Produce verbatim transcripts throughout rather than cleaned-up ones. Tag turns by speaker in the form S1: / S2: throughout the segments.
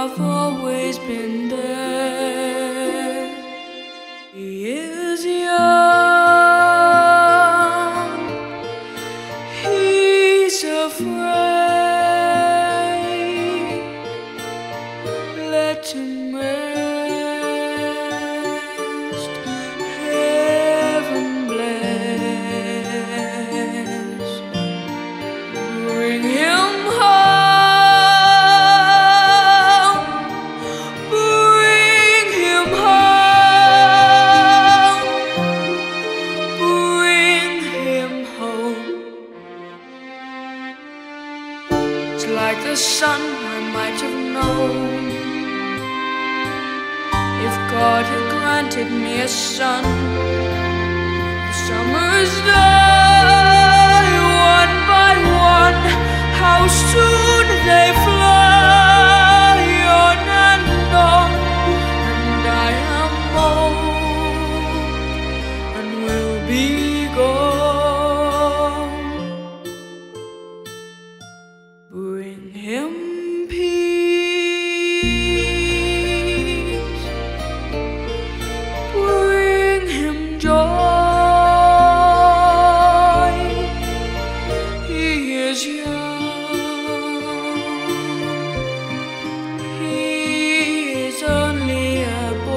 S1: I've always been there. He is young, he's afraid. Let him rest, heaven bless. Bring him home, bring him home, bring him home. It's like the sun I might have known if God had granted me a son. The summers die one by one, how soon they fly on and on, and I am old and will be gone. Bring him peace, bring him joy. He is young, he is only a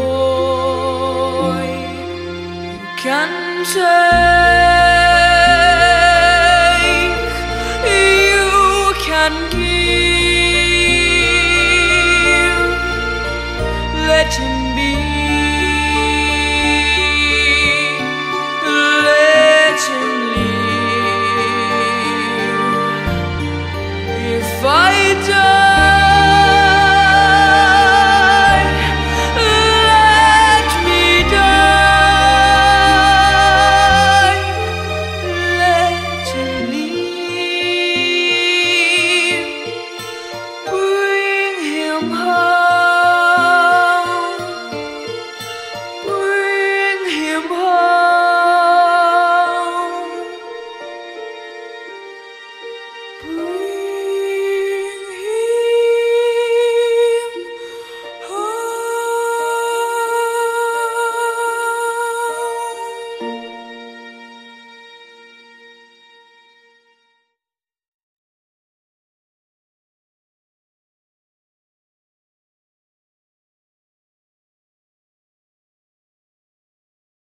S1: boy. You can take, you can give. Let him be, let him live. If I die, let me die. Let him live. Bring him home.